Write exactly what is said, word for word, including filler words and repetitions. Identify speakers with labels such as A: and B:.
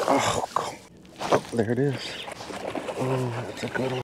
A: Oh, cool. Oh, there it is. Oh, that's a good one.